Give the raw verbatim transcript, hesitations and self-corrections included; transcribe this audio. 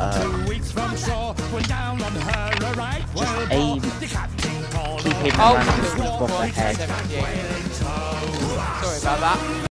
um, just aim, keep hitting Oh, random stuff off the head. Sorry about that.